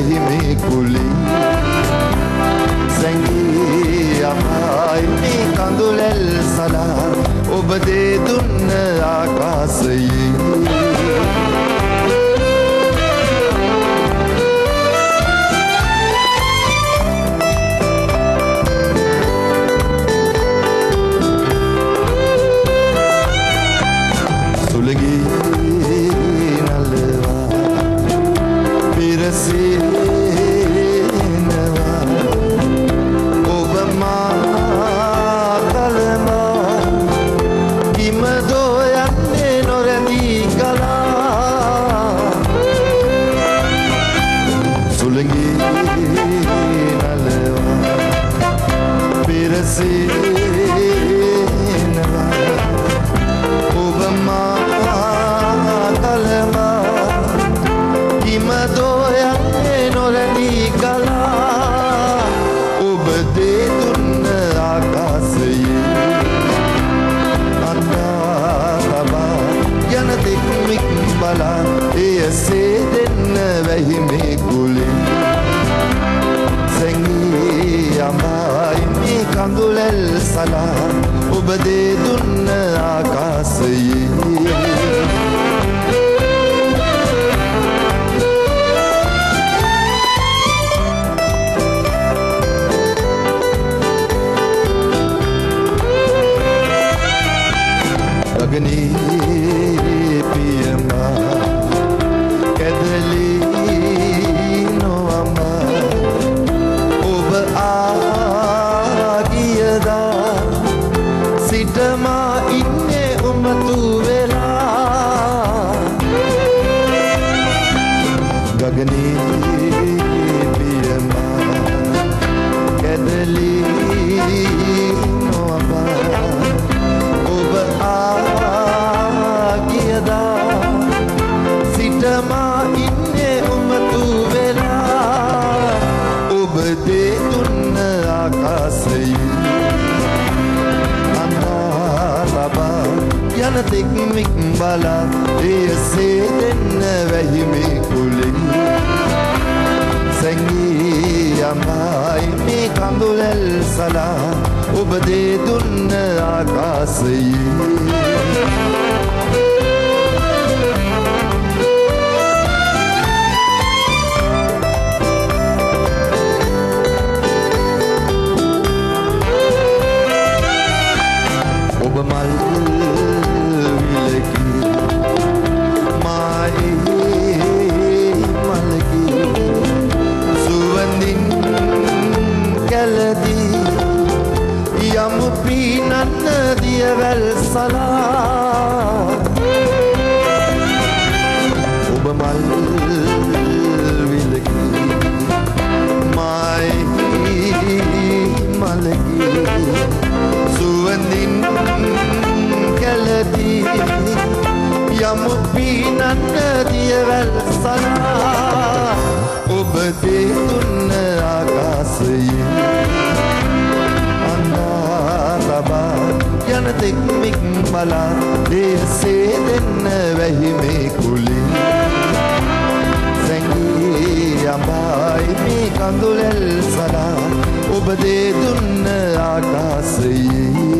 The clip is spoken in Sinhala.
වැහි මේ කුලින් සැඟී යමයි මේ කඳුලැල් සලා ඔබ දේ දුන්න ආකාශයේ ඔබ දේ දුන්න ආකාශයේ ගගනේ පියමා කැදලි නොවමා ඔබ ආගියදා සිටමා ඉන්නේ උමතු වෙලා ගගනේ පියමා කැදලි නොවමා ඔබ ආගියදා සිටමා ඉන්නේ උමතු වෙලා ඔබ දේ දුන්න ආකාශයේ යන තෙක්මික් බලා එයසේ දෙන්න වැහි මේ කුලින් සැඟී යමයි මේ කඳුලැල් සලා ඔබ දේ දුන්න ආකාශයේ ඔබ මල් යමු පීනන්න දියවැල් සලා ඔබ මල් විලකි මයි මලකි සුවඳින් කැළදී යමු පීනන්න දියවැල් සලා ඔබ දේ දුන්න ආකාශයේ යන තෙක්මික් බලා එයසේ දෙන්න වැහි මේ කුලින් සැඟී යමයි මේ කඳුලැල් සලා ඔබ දේ දුන්න ආකාශයේ